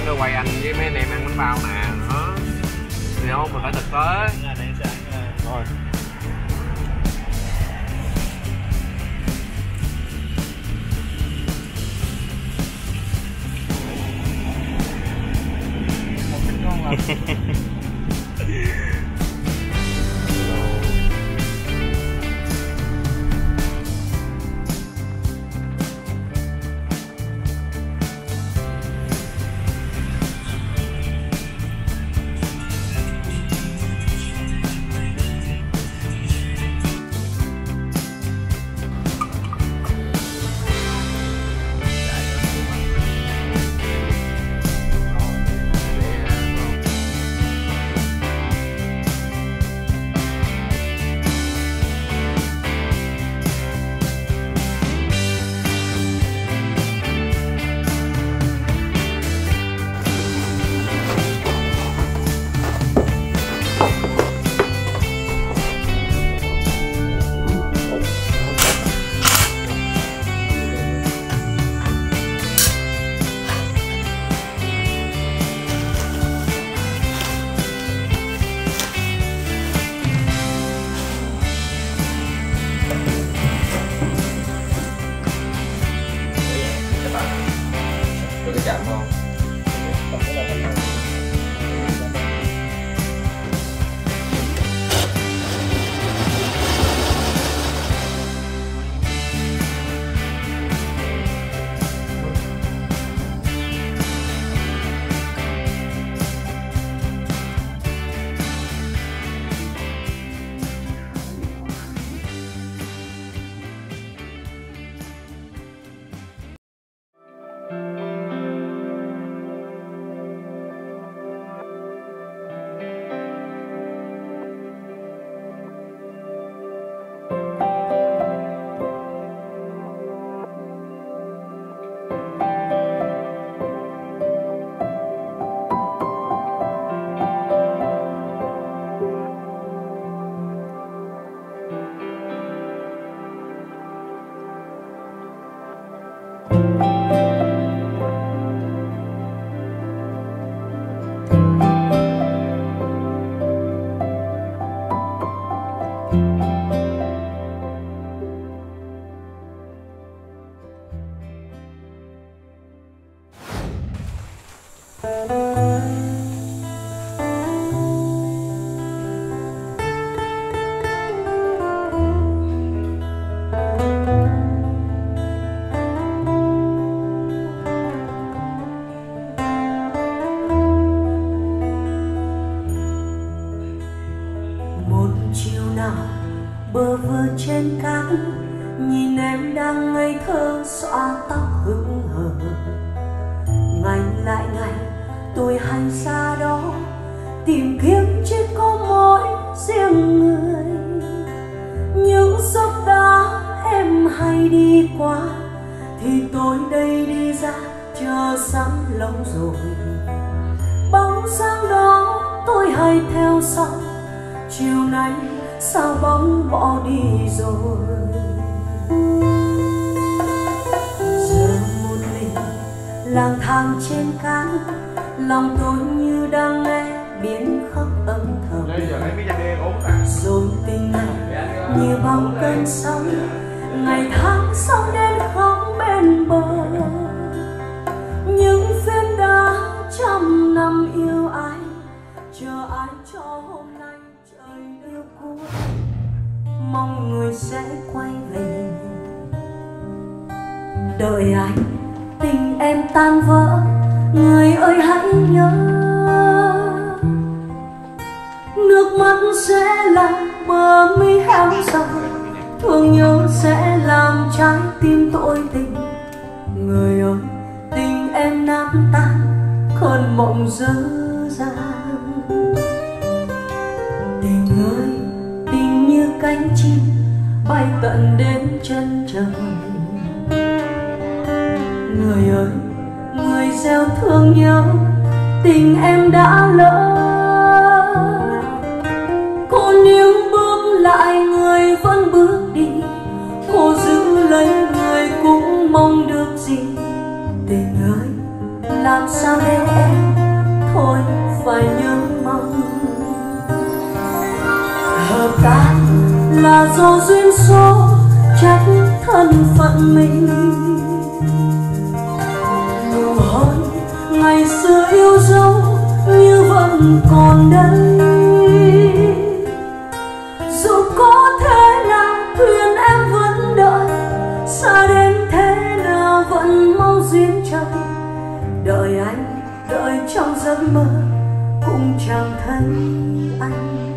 tôi quay anh với mấy anh em ăn bánh bao nè. Đó thì không, mình phải thực tế rồi. Một cái ngon lắm. Cái chạm không? Bơ vơ trên cát, nhìn em đang ngây thơ xõa tóc hững hờ. Ngày lại ngày tôi hay ra đó tìm kiếm chỉ có mỗi riêng người. Những dốc đá em hay đi qua thì tôi đây đi ra chờ sẵn lâu rồi. Bóng dáng đó tôi hay theo sau, chiều nay sao bóng bỏ đi rồi. Giờ một mình lang thang trên cát, lòng tôi như đang nghe biến khóc âm thầm. Rồi tình này như bóng cơn sóng, ngày tháng sóng đến khóc bên bờ. Những phiến đá trăm năm yêu ai, chờ ai cho hôm nay trời đưa cuối. Mong người sẽ quay về, đợi anh tình em tan vỡ. Người ơi hãy nhớ, nước mắt sẽ làm bờ mi héo rau, thương nhớ sẽ làm trái tim tội tình. Người ơi tình em nát tan, cơn mộng dở dang. Tình ơi tình như cánh chim bay tận đến chân trời. Người ơi người gieo thương nhớ, tình em đã lỡ. Cô níu bước lại người vẫn bước đi, cô giữ lấy người cũng mong được gì. Tình ơi làm sao để em thôi phải nhớ mong. Hợp tan là do duyên số, trách thân phận mình. Nụ hôn ngày xưa yêu dấu như vẫn còn đây. Dù có thế nào thuyền em vẫn đợi, xa đến thế nào vẫn mong duyên trời. Đợi anh, đợi trong giấc mơ cũng chẳng thấy anh.